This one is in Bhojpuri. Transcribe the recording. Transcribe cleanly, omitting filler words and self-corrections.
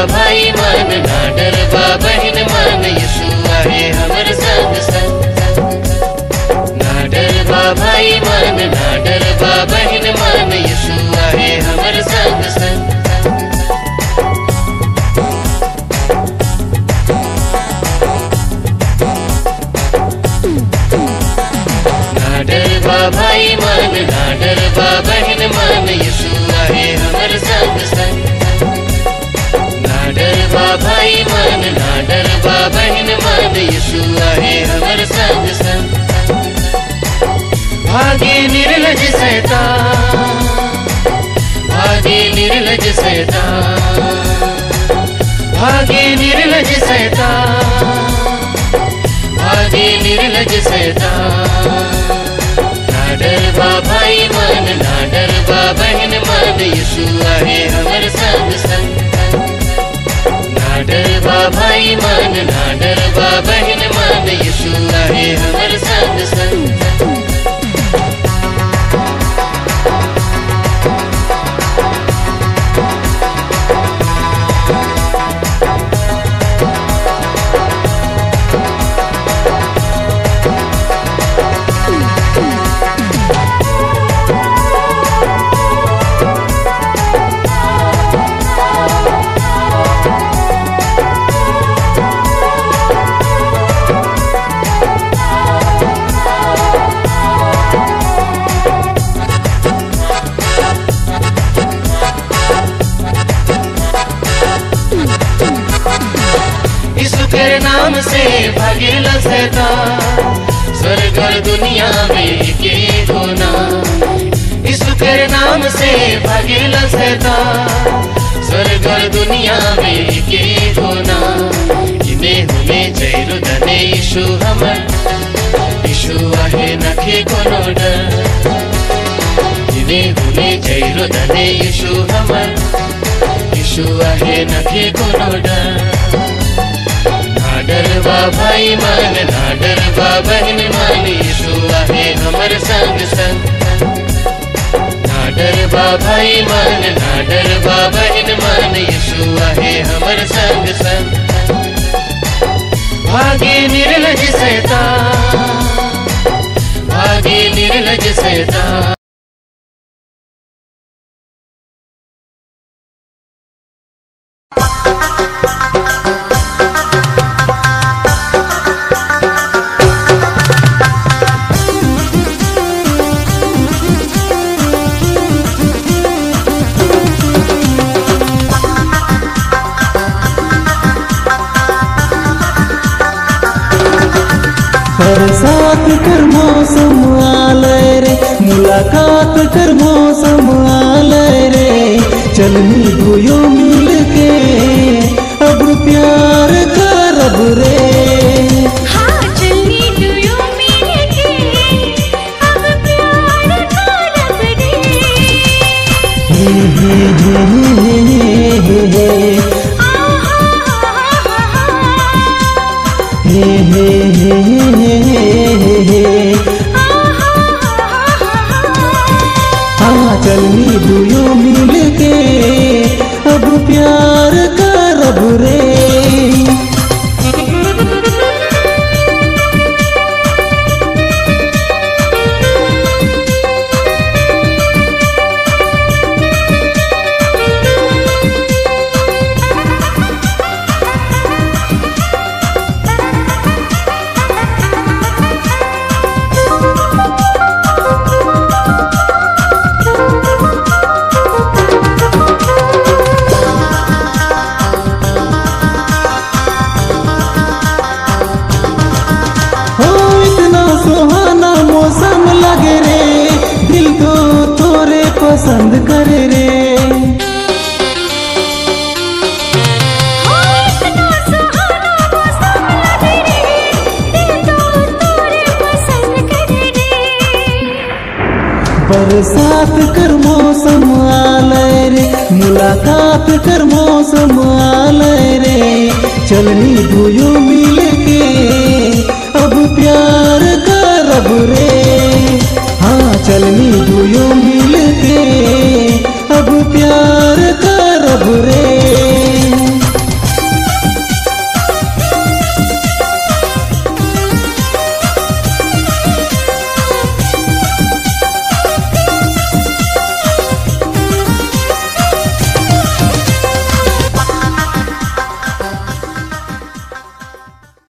भाई मन ना डरबा बहन मन यीशु आहे हमर संग संग। ना डरबा भाई मन ना डरबा बहन मन यीशु आहे हमर संग संग। ना डरबा भाई मन ना डरबा बहन मन यीशु आहे हमर संग संग। ना डरबा भाई मन ना डरबा बहन मन यीशु आहे हमर संग संग। भागे निर्लज शैतान, भागे निर्लज शैतान, भागे निर्लज शैतान, भागे निर्लज शैतान। ना डरबा भाई मन ना डरबा बहन मन यीशु आहे हमर संग संग। ना डरबा भाई मन ना डरबा बहन मन यीशु आहे हमर संग संग। नाम से भागेला शैतान, स्वर्ग और दुनिया में के होना। यीशु के नाम से भागेला शैतान, स्वर्ग और दुनिया में के होना। इने हुने जैरो दने यीशु हमर, यीशु आहे नखे कोनो डर। इने हुने जैरो दने यीशु हमर, यीशु आहे नखे कोनो डर। ना डरबा भाई मन ना डरबा बहन मन यीशु आहे हमर संग संग। ना डरबा भाई मन ना डरबा बहन मन यीशु आहे हमर संग संग। भागे निर्लज शैतान, भागे निर्लज शैतान। बरसात कर मौसम आलय रे, मुलाकात कर मौसम आलय रे। चलनी दुयो मिल के अब प्यार करब रे। हाँ चलनी दुयो मिल के अब प्यार करब रे। हे हे हे हे हे हे हे हे। हाँ चलनी दुयो मिल के अब प्यार करब रे। पसंद करे रे। इतना सुहाना मौसम लगे रे, दिल तो तोरे पसंद करे रे। बरसात कर मौसम आलय रे, मुलाकात कर मौसम आलय रे। चलनी दुयो